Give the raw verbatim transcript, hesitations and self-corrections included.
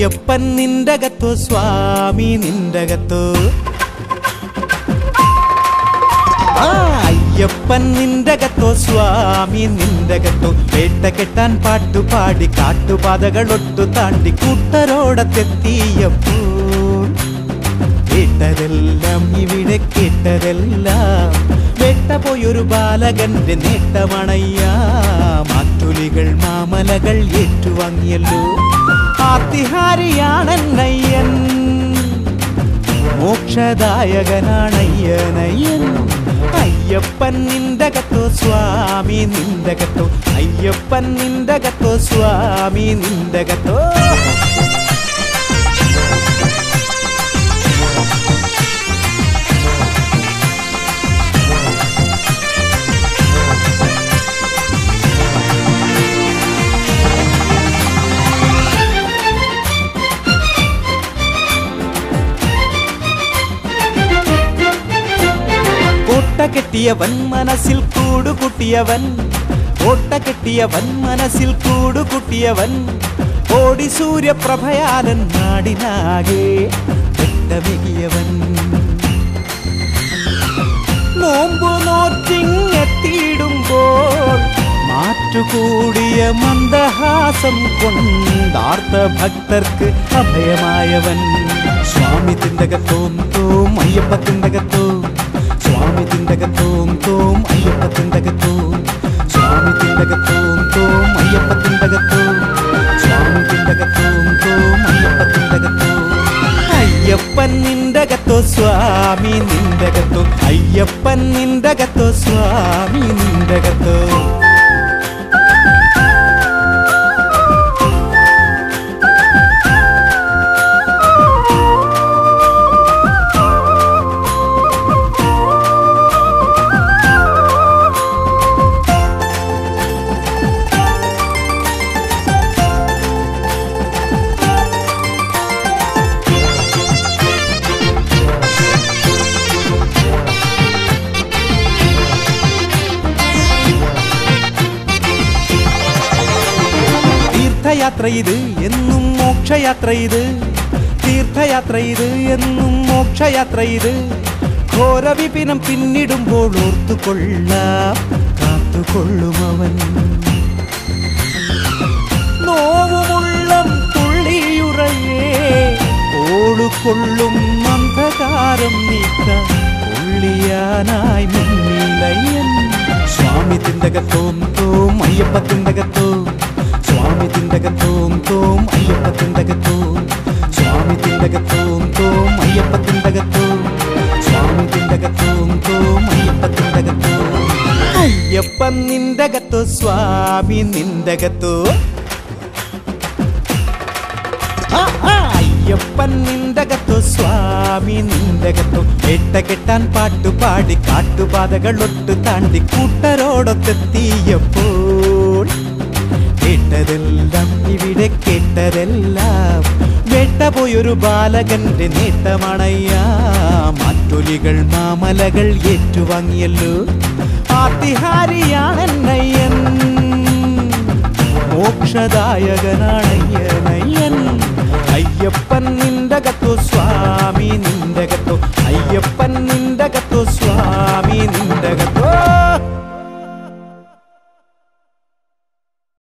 അയ്യപ്പൻ നിന്റകത്തോ സ്വാമി നിന്റകത്തോ അയ്യപ്പൻ നിന്റകത്തോ സ്വാമി നിന്റകത്തോ വേട്ട കെട്ടാൻ പാട്ടുപാടി കാട്ടുപാതകളൊട്ടു താണ്ടി കൂട്ടരോടത്തെത്തിയപ്പോൾ കേട്ടതെല്ലാം ഇവിടെ കേട്ടതെല്ലാം വേട്ട പോയൊരു ബാലകന്റെ നേട്ടമണയ്യാ മാറ്റുലികൾ മാമലകൾ ഏറ്റുവാങ്ങിയല്ലോ ആർത്തിഹാരിയാണയ്യൻ മോക്ഷദായകനാണയ്യനയ്യൻ അയ്യപ്പൻ നിന്റകത്തോ സ്വാമി നിന്റകത്തോ അയ്യപ്പൻ നിന്റകത്തോ സ്വാമി നിന്റകത്തോ കോട്ട കെട്ടിയവൻ മനസ്സിൽ കൂടുകുട്ടിയവൻ കോട്ട കെട്ടിയവൻ മനസ്സിൽ കൂടുകുട്ടിയവൻ കോടി സൂര്യപ്രഭയാലൻ നാടിനാകെ വെട്ടമെകിയവൻ നോമ്പു നോറ്റിങ്ങെത്തിയിടുമ്പോൾ മാറ്റുകൂടിയ മന്ദഹാസം കൊണ്ടാർത്ത ഭക്തർക്ക് അഭയമായവൻ സ്വാമി തിണ്ടകത്തോം തോം അയ്യപ്പ തിണ്ടകത്തോം സ്വാമി തിണ്ടകത്തോം തോം അയ്യപ്പ തിണ്ടകത്തോം സ്വാമി തിണ്ടകത്തോം തോം അയ്യപ്പ തിണ്ടകത്തോം സ്വാമി തിണ്ടകത്തോം തോം അയ്യപ്പ തിണ്ടകത്തോം അയ്യപ്പൻ നിന്റകത്തോ സ്വാമി നിന്റകത്തോ അയ്യപ്പൻ നിന്റകത്തോ സ്വാമി നിന്റകത്തോ യാത്ര ഇത് എന്നും മോക്ഷയാത്ര ഇത് തീർത്ഥയാത്ര ഇത് എന്നും മോക്ഷയാത്ര ഇത് ഘോരവിപിനം പിന്നിടുമ്പോൾ ഓർത്തുകൊള്ളാം കാത്തുകൊള്ളുമവൻ നോവുമുള്ളം തുള്ളിയുറയേ ഓടുകൊള്ളും അന്ധകാരം നീക്കം ഉള്ളിയാനായി മുന്നിലയ്യൻ സ്വാമി തിണ്ടകത്തോം തോം അയ്യപ്പ തിണ്ടകത്തോം സ്വാമി തിണ്ടകത്തോം തോം അയ്യപ്പ തിണ്ടകത്തോം സ്വാമി തിണ്ടകത്തോം തോം അയ്യപ്പ തിണ്ടകത്തോം സ്വാമി തിണ്ടകത്തോം തോം അയ്യപ്പ തിണ്ടകത്തോം അയ്യപ്പൻ നിന്റകത്തോ സ്വാമി നിന്റകത്തോ അയ്യപ്പൻ നിന്റകത്തോ സ്വാമി നിന്റകത്തോ വേട്ട കെട്ടാൻ പാട്ടുപാടി കാട്ടുപാതകളൊട്ടു താണ്ടി കൂട്ടരോടൊത്തെത്തിയപ്പോൾ കേട്ടതെല്ലാം ഇവിടെ കേട്ടതെല്ലാം വേട്ട പോയൊരു ബാലകന്റെ നേട്ടമണയ്യാ മാറ്റൊലികൾ മാമലകൾ ഏറ്റുവാങ്ങിയല്ലോ ആർത്തിഹാരിയാണയ്യൻ മോക്ഷദായകനാണയ്യനയ്യൻ അയ്യപ്പൻ നിന്റകത്തോ